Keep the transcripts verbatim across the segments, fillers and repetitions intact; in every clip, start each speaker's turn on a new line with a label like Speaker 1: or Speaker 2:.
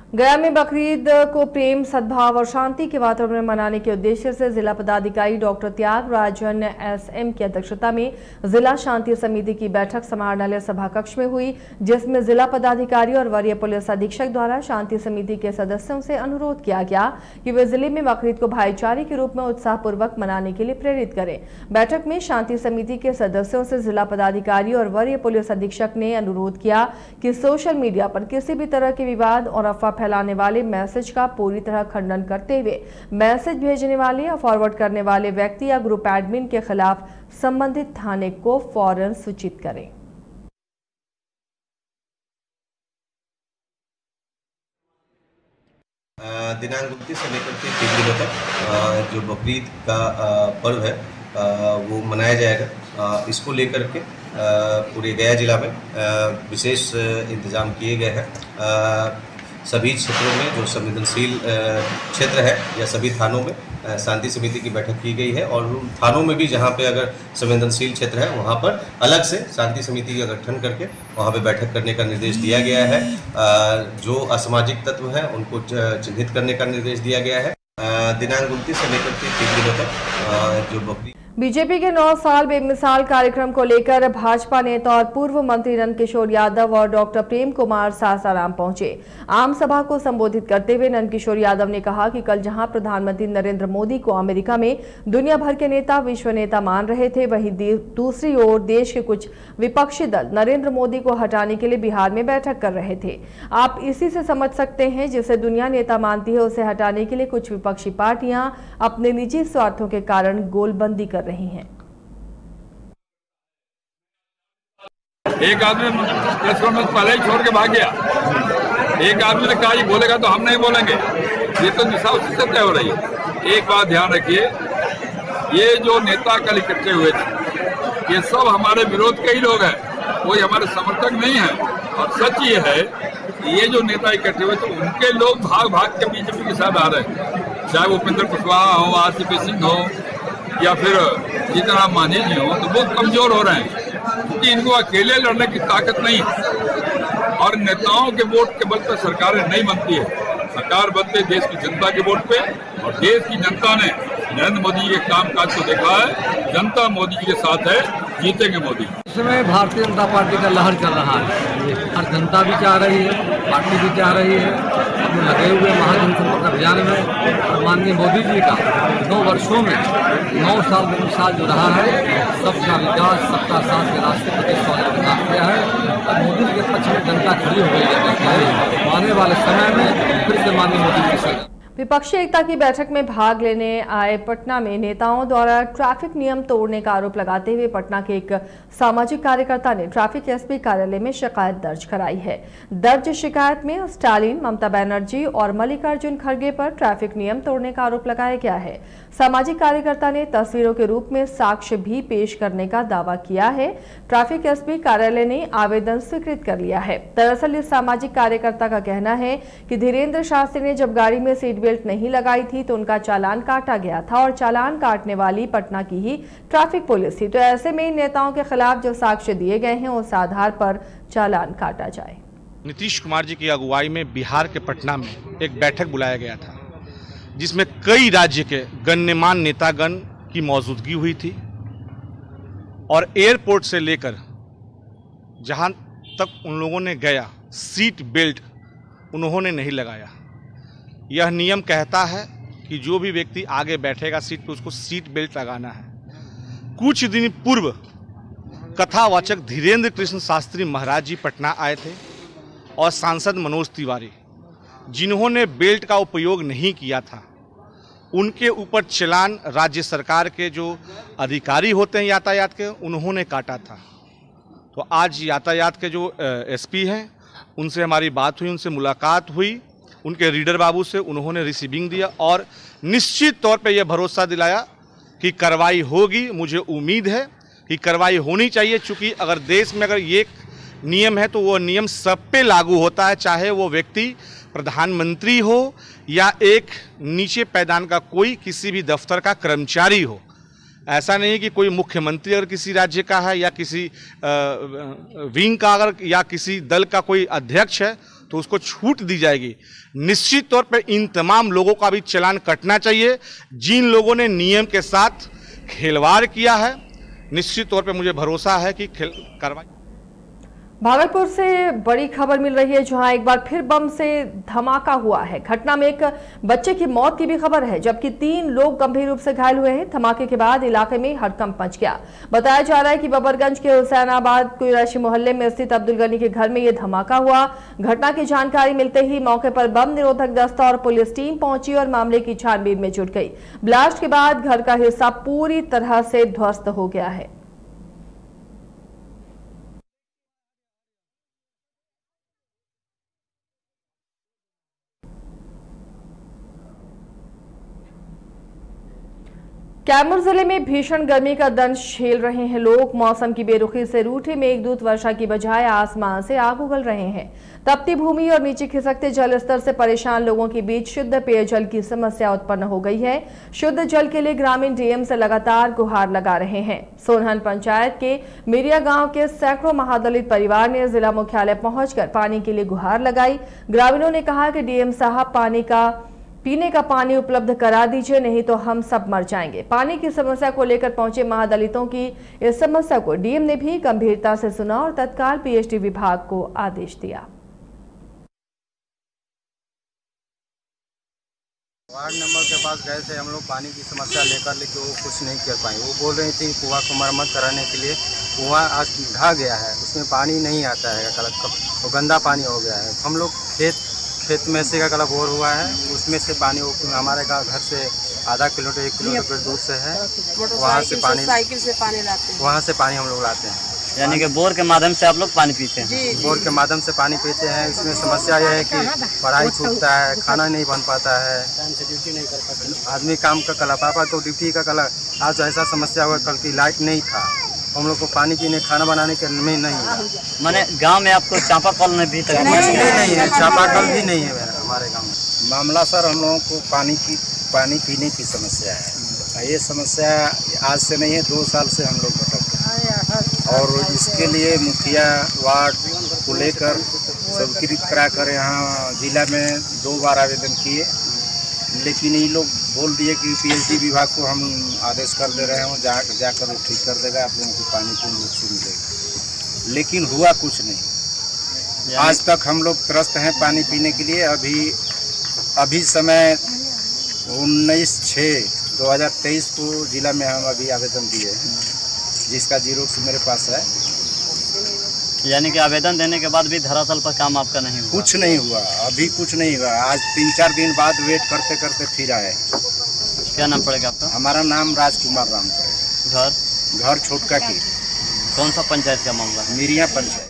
Speaker 1: गया में बकरीद को प्रेम, सद्भाव और शांति के वातावरण में मनाने के उद्देश्य से जिला पदाधिकारी डॉक्टर त्यागराजन एसएम की अध्यक्षता में जिला शांति समिति की बैठक समाहरणालय सभा कक्ष में हुई, जिसमें जिला पदाधिकारी और वरीय पुलिस अधीक्षक द्वारा शांति समिति के सदस्यों से अनुरोध किया गया कि वे जिले में बकरीद को भाईचारे के रूप में उत्साहपूर्वक मनाने के लिए प्रेरित करें। बैठक में शांति समिति के सदस्यों से जिला पदाधिकारी और वरीय पुलिस अधीक्षक ने अनुरोध किया कि सोशल मीडिया पर किसी भी तरह के विवाद और अफवाह फैलाने वाले मैसेज का पूरी तरह खंडन करते हुए मैसेज भेजने वाले या फॉरवर्ड करने वाले व्यक्ति या ग्रुप एडमिन के खिलाफ संबंधित थाने को फौरन सूचित करें।
Speaker 2: दिनांक उनतीस से लेकर के तीन दिनों तक जो बकरीद का पर्व है वो मनाया जाएगा। इसको लेकर के पूरे गया जिला में विशेष इंतजाम किए गए हैं। सभी क्षेत्रों में जो संवेदनशील क्षेत्र है या सभी थानों में शांति समिति की बैठक की गई है और उन थानों में भी जहां पे अगर संवेदनशील क्षेत्र है वहां पर अलग से शांति समिति का गठन करके वहां पे बैठक करने का निर्देश दिया गया है। जो असामाजिक तत्व हैं उनको चिन्हित करने का निर्देश दिया गया है। दिनांक उनतीस से लेकर के तीन दिनों तक जो बकरी
Speaker 1: बीजेपी के नौ साल बेमिसाल कार्यक्रम को लेकर भाजपा नेता और पूर्व मंत्री नंदकिशोर यादव और डॉक्टर प्रेम कुमार सासाराम पहुंचे। आम सभा को संबोधित करते हुए नंदकिशोर यादव ने कहा कि कल जहां प्रधानमंत्री नरेंद्र मोदी को अमेरिका में दुनिया भर के नेता विश्व नेता मान रहे थे, वहीं दूसरी ओर देश के कुछ विपक्षी दल नरेंद्र मोदी को हटाने के लिए बिहार में बैठक कर रहे थे। आप इसी से समझ सकते हैं, जिसे दुनिया नेता मानती है उसे हटाने के लिए कुछ विपक्षी पार्टियां अपने निजी स्वार्थों के कारण गोलबंदी कर रही हैं।
Speaker 3: एक आदमी प्रेस कॉन्फ्रेंस पहले ही छोड़ के भाग गया। एक आदमी ने कहा ये बोलेगा तो हम नहीं बोलेंगे। ये तो दिशा उसी से तय हो रही है। एक बात ध्यान रखिए, ये जो नेता कल इकट्ठे हुए थे ये सब हमारे विरोध के ही लोग हैं, कोई हमारे समर्थक नहीं है। और सच ये है कि ये जो नेता इकट्ठे हुए थे उनके लोग भाग भाग के बीजेपी के साथ आ रहे हैं, चाहे उपेंद्र कुशवाहा हो, आरसीपी सिंह हो या फिर जीतनराम मांझी जी हो, तो बहुत कमजोर हो रहे हैं क्योंकि इनको अकेले लड़ने की ताकत नहीं है। और नेताओं के वोट के बल पर सरकारें नहीं बनती है, सरकार बनती है देश की जनता के वोट पे। और देश की जनता ने नरेंद्र मोदी जी के कामकाज को देखा है, जनता मोदी जी के साथ है, जीतेंगे मोदी।
Speaker 4: इस समय भारतीय जनता पार्टी का लहर चल रहा है और जनता भी चाह रही है, पार्टी भी चाह रही है। हम लगे हुए महाजनसंपर्क अभियान में माननीय मोदी जी का दो वर्षों में नौ साल बेमिसाल जो रहा है, सबका विकास सबका साथ के रास्ते पर देश वाले विकास किया है और मोदी जी के पक्ष में जनता खड़ी हो गई है। आने वाले समय में फिर से माननीय मोदी जी की सरकार।
Speaker 1: विपक्षी एकता की बैठक में भाग लेने आए पटना में नेताओं द्वारा ट्रैफिक नियम तोड़ने का आरोप लगाते हुए पटना के एक सामाजिक कार्यकर्ता ने ट्रैफिक एसपी कार्यालय में शिकायत दर्ज कराई है। दर्ज शिकायत में स्टालिन, ममता बनर्जी और मल्लिकार्जुन खड़गे पर ट्रैफिक नियम तोड़ने का आरोप लगाया गया है। सामाजिक कार्यकर्ता ने तस्वीरों के रूप में साक्ष्य भी पेश करने का दावा किया है। ट्रैफिक एसपी कार्यालय ने आवेदन स्वीकृत कर लिया है। दरअसल इस सामाजिक कार्यकर्ता का कहना है कि धीरेन्द्र शास्त्री ने जब गाड़ी में सीट बेल्ट नहीं लगाई थी तो उनका चालान काटा गया था और चालान काटने वाली पटना की ही ट्रैफिक पुलिस थी। तो ऐसे में इन नेताओं के खिलाफ जो साक्ष्य दिए गए हैं उस आधार पर चालान काटा जाए।
Speaker 5: नीतीश कुमार जी की अगुवाई में बिहार के पटना में एक बैठक बुलाया गया था जिसमें कई राज्य के गण्यमान्य नेतागण की मौजूदगी हुई थी और एयरपोर्ट से लेकर जहां तक उन लोगों ने गया सीट बेल्ट उन्होंने नहीं लगाया। यह नियम कहता है कि जो भी व्यक्ति आगे बैठेगा सीट पे उसको सीट बेल्ट लगाना है। कुछ दिन पूर्व कथावाचक धीरेन्द्र कृष्ण शास्त्री महाराज जी पटना आए थे और सांसद मनोज तिवारी, जिन्होंने बेल्ट का उपयोग नहीं किया था, उनके ऊपर चालान राज्य सरकार के जो अधिकारी होते हैं यातायात के उन्होंने काटा था। तो आज यातायात के जो एसपी हैं उनसे हमारी बात हुई, उनसे मुलाकात हुई, उनके रीडर बाबू से उन्होंने रिसीविंग दिया और निश्चित तौर पे यह भरोसा दिलाया कि कार्रवाई होगी। मुझे उम्मीद है कि कार्रवाई होनी चाहिए, चूँकि अगर देश में अगर ये नियम है तो वो नियम सब पे लागू होता है, चाहे वो व्यक्ति प्रधानमंत्री हो या एक नीचे पैदान का कोई किसी भी दफ्तर का कर्मचारी हो। ऐसा नहीं है कि कोई मुख्यमंत्री अगर किसी राज्य का है या किसी विंग का अगर या किसी दल का कोई अध्यक्ष है तो उसको छूट दी जाएगी। निश्चित तौर पर इन तमाम लोगों का भी चालान कटना चाहिए जिन लोगों ने नियम के साथ खिलवाड़ किया है। निश्चित तौर पर मुझे भरोसा है कि कार्रवाई।
Speaker 1: भागलपुर से बड़ी खबर मिल रही है, जहां एक बार फिर बम से धमाका हुआ है। घटना में एक बच्चे की मौत की भी खबर है, जबकि तीन लोग गंभीर रूप से घायल हुए हैं। धमाके के बाद इलाके में हड़कंप मच गया। बताया जा रहा है कि बबरगंज के हुसैनाबाद कुरैशी मोहल्ले में स्थित अब्दुल गनी के घर में यह धमाका हुआ। घटना की जानकारी मिलते ही मौके पर बम निरोधक दस्ता और पुलिस टीम पहुंची और मामले की छानबीन में जुट गई। ब्लास्ट के बाद घर का हिस्सा पूरी तरह से ध्वस्त हो गया है। कैमूर जिले में भीषण गर्मी का दंश झेल रहे हैं लोग। मौसम की बेरुखी से रूठे मेघदूत वर्षा की बजाय आसमान से आग उगल रहे हैं। तपती भूमि और नीचे खिसकते जल स्तर से परेशान लोगों के बीच शुद्ध पेयजल की समस्या उत्पन्न हो गई है। शुद्ध जल के लिए ग्रामीण डीएम से लगातार गुहार लगा रहे हैं। सोनहन पंचायत के मिरिया गांव के सैकड़ों महादलित परिवार ने जिला मुख्यालय पहुंचकर पानी के लिए गुहार लगाई। ग्रामीणों ने कहा कि डीएम साहब पानी का पीने का पानी उपलब्ध करा दीजिए, नहीं तो हम सब मर जाएंगे। पानी की समस्या को लेकर पहुंचे महादलितों की इस समस्या को डीएम ने भी गंभीरता से सुना और तत्काल पीएचडी विभाग को आदेश दिया।
Speaker 6: वार्ड नंबर के पास गए थे हम लोग पानी की समस्या लेकर, लेकिन वो कुछ नहीं कर पाए। वो बोल रही थी कुआं को मरम्मत कराने के लिए। कुआं आज ढह गया है, उसमें पानी नहीं आता है, वो गंदा पानी हो गया है। हम लोग खेत खेत में से का कला बोर हुआ है, उसमें से पानी हमारे घर से आधा किलोमीटर एक किलोमीटर दूर से है, वहाँ से पानी साइकिल से पानी लाते हैं, वहाँ से पानी हम लोग लाते हैं।
Speaker 7: यानी कि बोर के माध्यम से आप लोग पानी पीते हैं?
Speaker 6: जी, बोर के माध्यम से पानी पीते हैं। इसमें समस्या यह है कि पढ़ाई छूटता है, खाना नहीं बन पाता है, ड्यूटी नहीं कर पाता आदमी काम का कला। पापा तो ड्यूटी का कला। आज ऐसा समस्या हुआ, कल की लाइट नहीं था, हम लोग को पानी पीने खाना बनाने के में नहीं है।
Speaker 7: मैंने गांव में आपको चापाकल में भी
Speaker 6: नहीं, नहीं है, चापाकल भी नहीं है हमारे गांव में। मामला सर हम लोगों को पानी की पानी पीने की समस्या है। ये समस्या आज से नहीं है, दो साल से हम लोग भटक रहे और इसके लिए मुखिया वार्ड को लेकर स्वीकृत करा कर यहाँ जिला में दो बार आवेदन किए, लेकिन ये लोग बोल दिए कि पीएचडी विभाग को हम आदेश कर दे रहे हैं, जा जाकर वो ठीक कर देगा, आप लोगों को पानी को मुफ्त मिलेगा। लेकिन हुआ कुछ नहीं। आज तक हम लोग त्रस्त हैं पानी पीने के लिए। अभी अभी समय उन्नीस छः दो हज़ार तेईस को जिला में हम अभी आवेदन दिए हैं, जिसका जीरोक्स मेरे पास है।
Speaker 7: यानी कि आवेदन देने के बाद भी धरातल पर काम आपका नहीं हुआ?
Speaker 6: कुछ नहीं हुआ, अभी कुछ नहीं हुआ। आज तीन चार दिन बाद वेट करते करते फिर आए।
Speaker 7: क्या नाम पड़ेगा आपका?
Speaker 6: हमारा नाम राजकुमार राम पड़ेगा।
Speaker 7: घर
Speaker 6: घर छोटका की।
Speaker 7: कौन सा पंचायत का मामला?
Speaker 6: मिरिया पंचायत।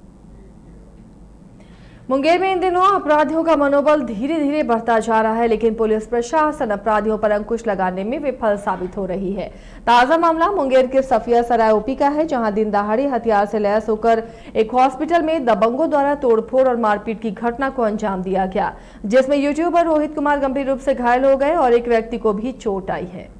Speaker 1: मुंगेर में इन दिनों अपराधियों का मनोबल धीरे धीरे बढ़ता जा रहा है, लेकिन पुलिस प्रशासन अपराधियों पर अंकुश लगाने में विफल साबित हो रही है। ताजा मामला मुंगेर के सफिया सराय ओपी का है, जहां दिन दहाड़े हथियार से लैस होकर एक हॉस्पिटल में दबंगों द्वारा तोड़फोड़ और मारपीट की घटना को अंजाम दिया गया, जिसमें यूट्यूबर रोहित कुमार गंभीर रूप से घायल हो गए और एक व्यक्ति को भी चोट आई है।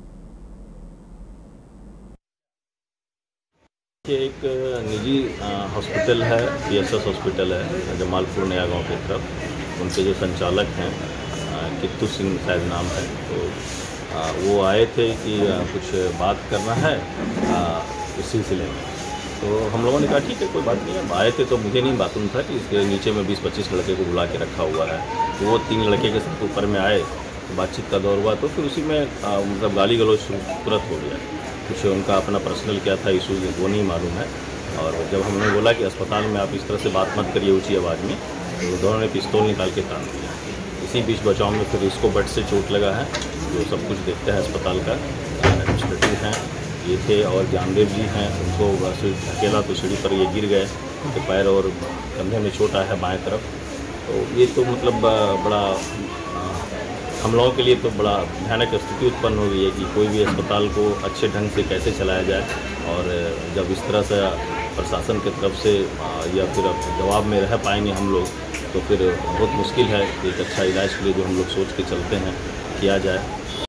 Speaker 8: ये एक निजी हॉस्पिटल है, पीएसएस हॉस्पिटल है जमालपुर नया गांव की तरफ। उनके जो संचालक हैं कित्तू सिंह शायद नाम है, तो आ, वो आए थे कि आ, कुछ बात करना है आ, इस सिलसिले में। तो हम लोगों ने कहा ठीक है कोई बात नहीं है। आए थे तो मुझे नहीं मालूम था कि इसके नीचे में बीस पच्चीस लड़के को बुला के रखा हुआ है। तो वो तीन लड़के के साथ ऊपर में आए, तो बातचीत का दौर हुआ, तो फिर उसी में आ, मतलब गाली गलौज तुरंत हो गया। कुछ उनका अपना पर्सनल क्या था इशू वो नहीं मालूम है। और जब हमने बोला कि अस्पताल में आप इस तरह से बात मत करिए ऊँची आवाज़ में, तो दोनों ने पिस्तौल निकाल के तान दिया। इसी बीच बचाव में फिर इसको बट से चोट लगा है, जो सब कुछ देखते हैं अस्पताल का एडमिनिस्ट्रेटिव हैं ये थे, और ज्ञानदेव जी हैं, उनको अकेला तो सीढ़ी पर ये गिर गए, तो पैर और कंधे में चोट आया है बाएँ तरफ। तो ये तो मतलब बड़ा हम लोगों के लिए तो बड़ा भयानक स्थिति उत्पन्न हो गई है कि कोई भी अस्पताल को अच्छे ढंग से कैसे चलाया जाए। और जब इस तरह से प्रशासन की तरफ से या फिर जवाब में रह पाएंगे हम लोग, तो फिर बहुत मुश्किल है। एक अच्छा इलाज के लिए जो हम लोग सोच के चलते हैं किया जाए।